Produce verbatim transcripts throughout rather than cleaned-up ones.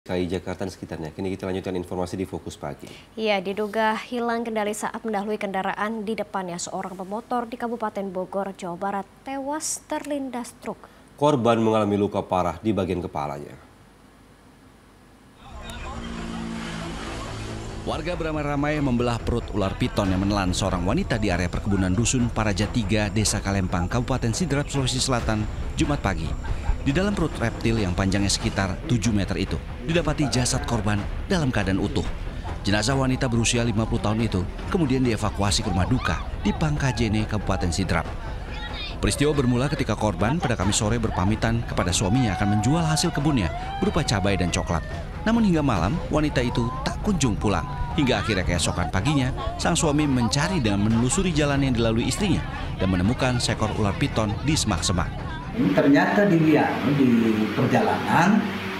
K I Jakarta dan sekitarnya. Kini kita lanjutkan informasi di Fokus Pagi. Ya, diduga hilang kendali saat mendahului kendaraan di depannya seorang pemotor di Kabupaten Bogor, Jawa Barat tewas terlindas truk. Korban mengalami luka parah di bagian kepalanya. Warga beramai-ramai membelah perut ular piton yang menelan seorang wanita di area perkebunan dusun Paraja tiga, Desa Kalempang, Kabupaten Sidrap, Sulawesi Selatan, Jumat pagi. Di dalam perut reptil yang panjangnya sekitar tujuh meter itu, didapati jasad korban dalam keadaan utuh. Jenazah wanita berusia lima puluh tahun itu kemudian dievakuasi ke rumah duka di Pangkajene, Kabupaten Sidrap. Peristiwa bermula ketika korban pada Kamis sore berpamitan kepada suaminya akan menjual hasil kebunnya berupa cabai dan coklat. Namun hingga malam, wanita itu tak kunjung pulang. Hingga akhirnya keesokan paginya, sang suami mencari dengan menelusuri jalan yang dilalui istrinya dan menemukan seekor ular piton di semak-semak. Ternyata di di perjalanan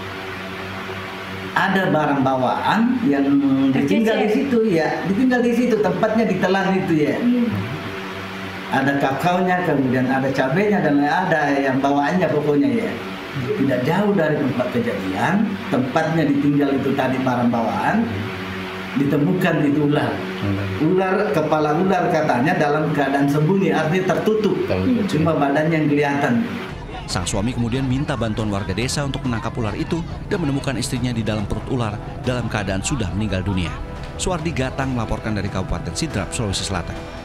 ada barang bawaan yang ditinggal di situ ya, ditinggal di situ, tempatnya ditelan itu ya. Hmm. Ada kakaonya, kemudian ada cabenya dan ada yang bawaannya pokoknya ya. Tidak jauh dari tempat kejadian, tempatnya ditinggal itu tadi barang bawaan, ditemukan itu ular. Ular, kepala ular katanya dalam keadaan sembunyi, artinya tertutup, cuma badannya yang kelihatan. Sang suami kemudian minta bantuan warga desa untuk menangkap ular itu dan menemukan istrinya di dalam perut ular dalam keadaan sudah meninggal dunia. Suardi Gatang melaporkan dari Kabupaten Sidrap, Sulawesi Selatan.